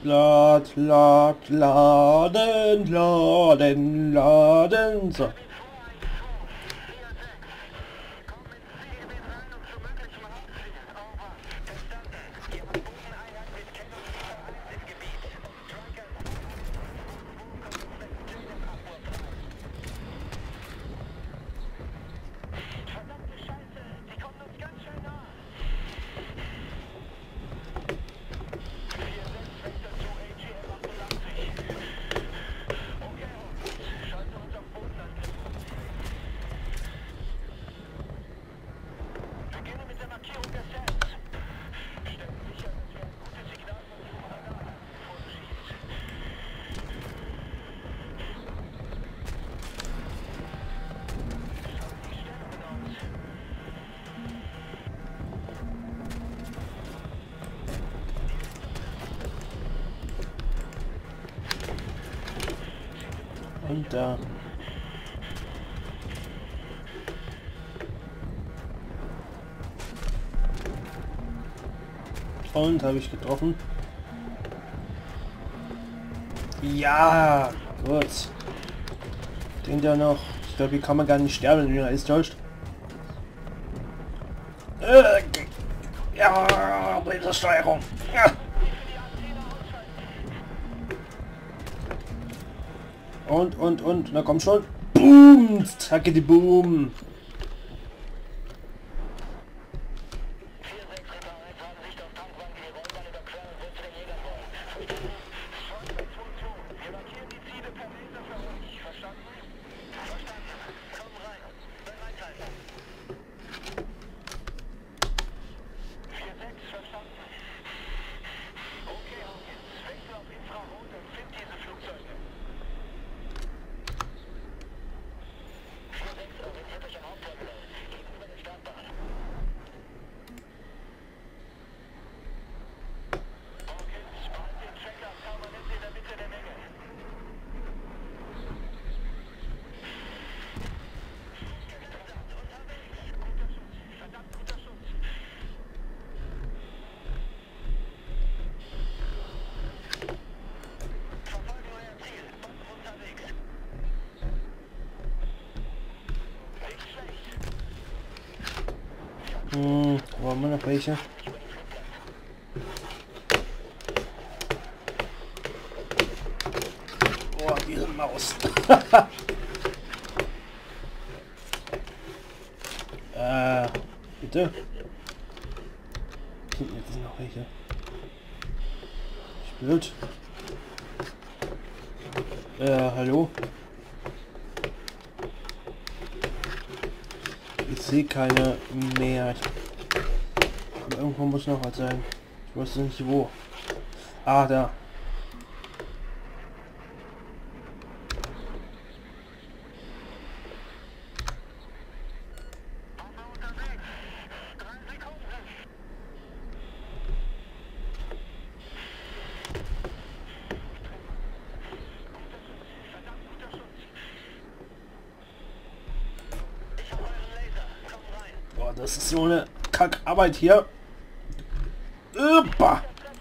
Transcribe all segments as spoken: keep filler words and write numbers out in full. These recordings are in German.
Lad, lad, laden, laden, laden. So. Und da. Und habe ich getroffen. Ja, gut. Den da noch. Ich glaube, hier kann man gar nicht sterben, wenn man ist täuscht. Äh, ja, Bildsteuerung. Ja. Und, und, und, na komm schon. Boom, zacke die Boom. Hm, wo haben wir noch welche? Oh, diese Maus. äh, bitte? Jetzt sind noch welche. Ich blöd. Äh, hallo? Ich sehe keine mehr. Ich, irgendwo muss noch was sein. Ich weiß nicht wo. Ah, da. Das ist so eine Kackarbeit hier. Opa.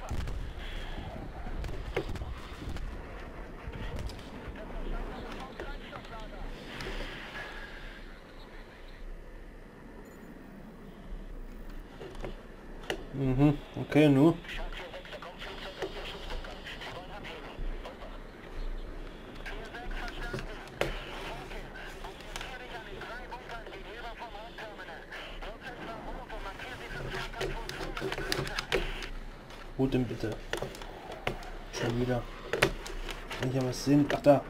Mhm, okay, nur. Wo denn bitte? Schon wieder. Kann ich ja was sehen? Ach da.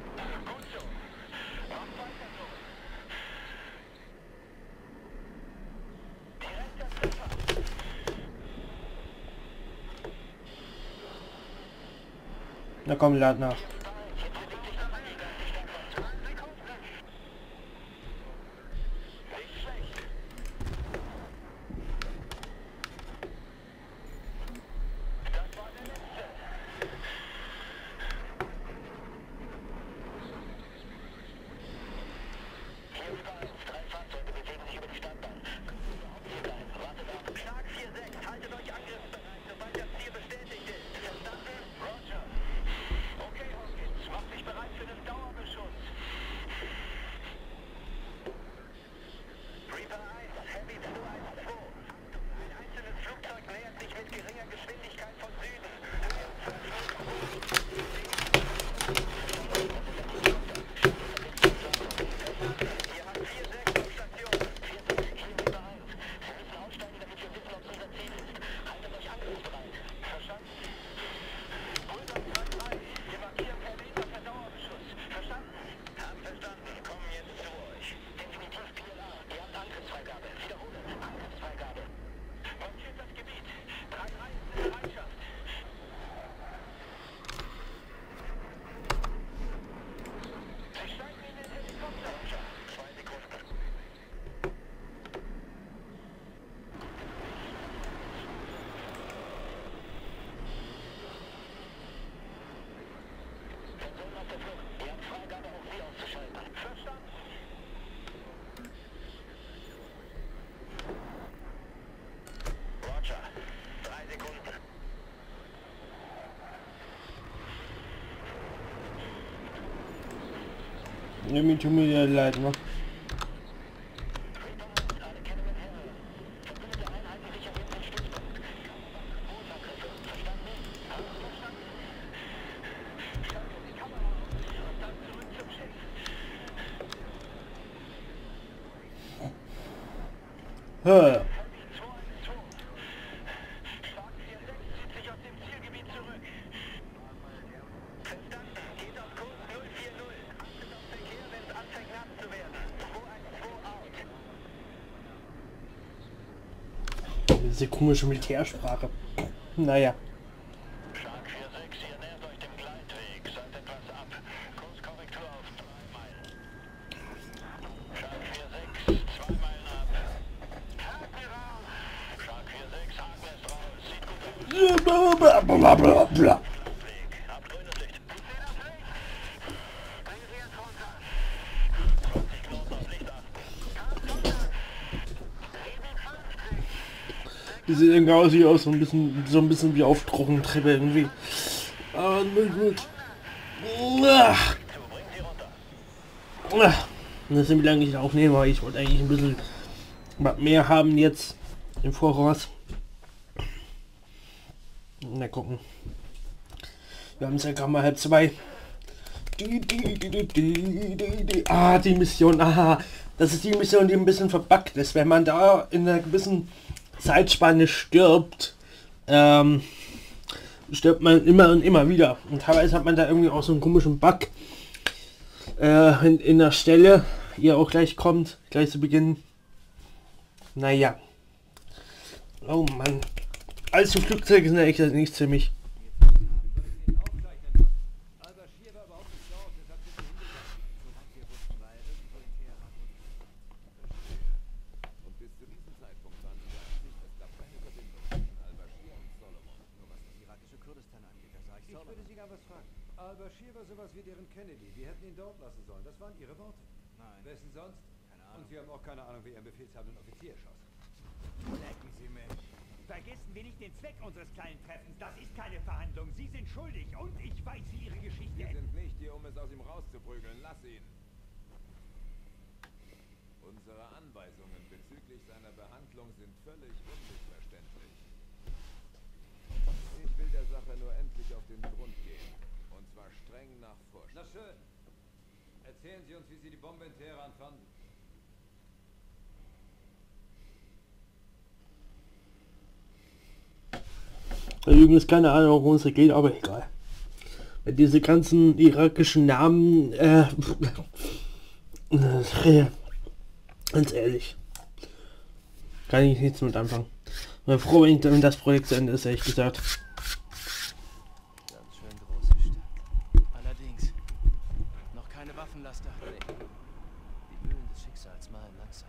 Na komm, lad nach. Mir tut mir leid, ne? Hä? Diese komische Militärsprache. Naja. Shark vier sechs, ihr nähert euch dem Gleitweg. Seid etwas ab. Kurskorrektur auf drei Meilen. Shark vier sechs, zwei Meilen ab. Haken raus! Shark vier sechs, Haken ist raus. Sieht gut aus. Blablabla. Weg. Habt grünes Licht. Ich sehe das Licht. Bringen Sie jetzt runter. zwanzig Knoten auf Licht achten. Gas runter. siebenundfünfzig. Die sieht irgendwie aus wie aus so ein bisschen so ein bisschen wie auf Trockentreppe irgendwie. Aber nun gut. Ach. Bringen Sie runter. Ach. Das sind wie lange ich aufnehme, aber ich wollte eigentlich ein bisschen was mehr haben jetzt im Voraus. Na gucken. Wir haben es ja gerade mal halb zwei. Ah, die Mission. Aha. Das ist die Mission, die ein bisschen verbuggt ist. Wenn man da in einer gewissen Zeitspanne stirbt, ähm, stirbt man immer und immer wieder. Und teilweise hat man da irgendwie auch so einen komischen Bug äh, in, in der Stelle, ihr auch gleich kommt, gleich zu Beginn. Naja. Oh Mann. Also Flugzeuge sind ja echt nichts für mich. Al-Bashir war sowas wie deren Kennedy. Wir hätten ihn dort lassen sollen. Das waren ihre Worte. Nein. Wessen sonst? Keine Ahnung. Und sie haben auch keine Ahnung, wer ihren befehlshabenden Offizier erschoss. Lecken Sie mich. Vergessen wir nicht den Zweck unseres kleinen Treffens. Das ist keine Verhandlung. Sie sind schuldig und ich weiß, wie Ihre Geschichte Wir endet. sind nicht hier, um es aus ihm rauszuprügeln. Lass ihn. Unsere Anweisungen bezüglich seiner Behandlung sind völlig unmissverständlich. Ich will der Sache nur endlich auf den Grund gehen. Und zwar streng nach Vorschrift. Na schön. Erzählen Sie uns, wie Sie die Bombe in Teheran fanden. Übrigens keine Ahnung, worum es geht, aber egal. Diese ganzen irakischen Namen, äh, äh, ganz ehrlich, kann ich nichts mit anfangen. Ich bin froh, wenn, ich, wenn das Projekt zu Ende ist, ehrlich gesagt. Ganz schön große Stadt. Allerdings noch keine Waffenlaster. Die Mühlen des Schicksals malen langsam.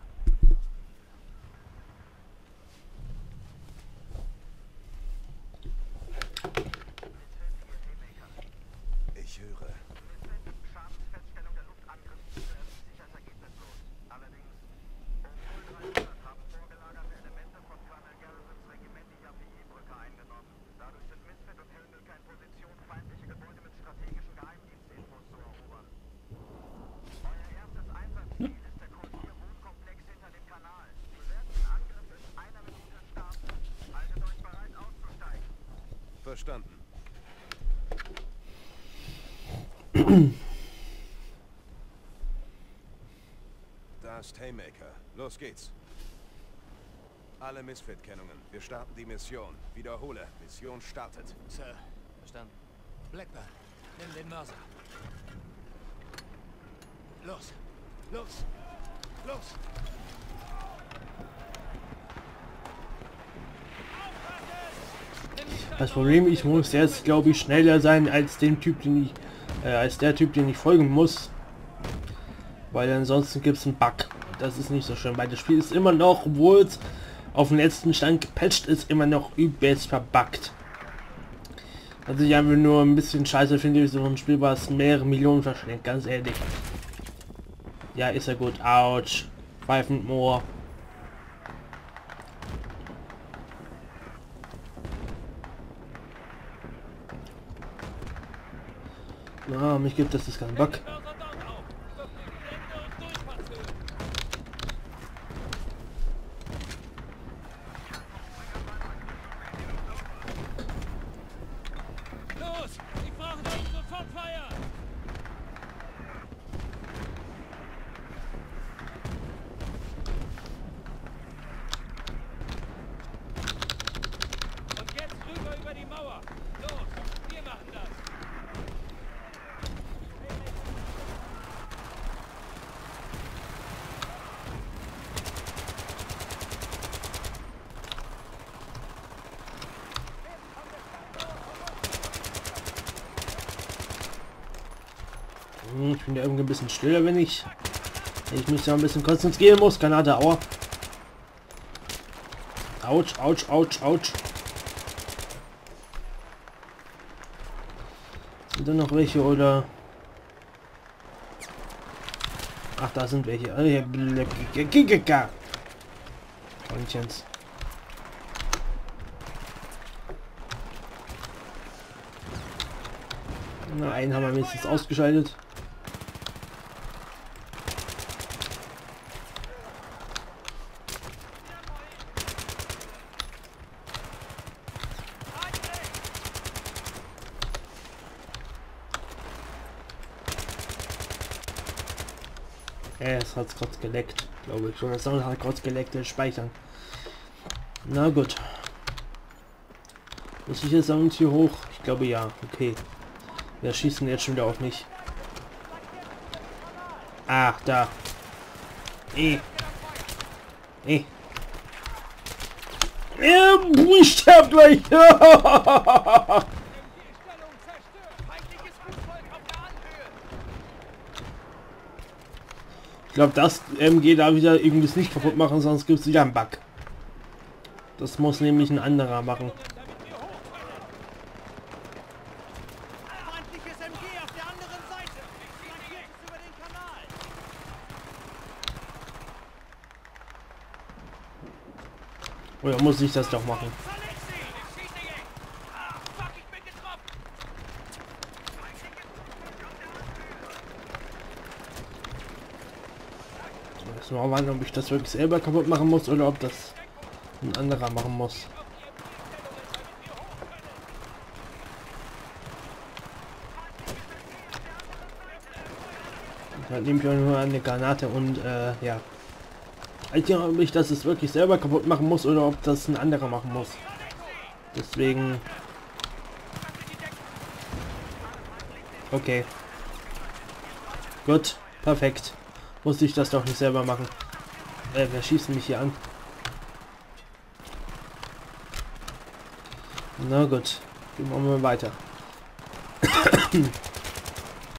Ich höre. Schadensfeststellung der Luftangriffsziele erwies sich als ergebnislos. Allerdings, obwohl dreihundert haben vorgelagerte Elemente von Colonel Garrisons Regiment die Yapei-Brücke eingenommen. Dadurch sind Misfit und Helmel kein Position, feindliche Gebäude mit strategischen Geheimdienstinfos zu erobern. Euer erstes Einsatzziel ist der Kurtier-Wohnkomplex hinter dem Kanal. Wir werden den Angriff in einer Minute starten. Haltet euch bereit auszusteigen. Verstanden. Da ist Haymaker. Los geht's. Alle Misfit-Kennungen. Wir starten die Mission. Wiederhole. Mission startet. Sir, verstanden. Blackburn, nimm den Mörser. Los, los, los! Das Problem, ich muss jetzt, glaube ich, schneller sein als den Typ, den ich, äh, als der Typ, den ich folgen muss. Weil ansonsten gibt es einen Bug. Das ist nicht so schön, weil das Spiel ist immer noch, obwohl es auf den letzten Stand gepatcht ist, immer noch übelst verbuggt. Also ich einfach nur ein bisschen scheiße finde, so ein Spiel, was mehrere Millionen verschlingt, ganz ehrlich. Ja, ist ja gut. Autsch. Five and more. Ah, mich gibt es das keinen Bock. Hm, ich bin ja irgendwie ein bisschen stiller, wenn ich... Ich mich ja ein bisschen konzentrieren muss. Granate, aua. Autsch, autsch, autsch, autsch. Sind da noch welche oder... Ach, da sind welche. Freundchens. Na, einen haben wir mindestens ausgeschaltet. Äh, es hat kurz geleckt, glaube ich. Oder es hat kurz geleckt, äh, speichern. Na gut. Muss ich jetzt sagen, hier hoch? Ich glaube ja. Okay. Wir schießen jetzt schon wieder auf mich. Ach, da. Eh. Eh. Ich sterb gleich. Ich glaube, das M G da wieder irgendwas nicht kaputt machen, sonst gibt es wieder einen Bug. Das muss nämlich ein anderer machen. Oder muss ich das doch machen? Jetzt mal warten, ob ich das wirklich selber kaputt machen muss oder ob das ein anderer machen muss. Dann nehme ich auch nur eine Granate und äh, ja. Ich weiß nicht, ob ich das jetzt wirklich selber kaputt machen muss oder ob das ein anderer machen muss. Deswegen. Okay. Gut, perfekt. Muss ich das doch nicht selber machen. Äh, wer schießt mich hier an? Na gut, gehen wir mal weiter.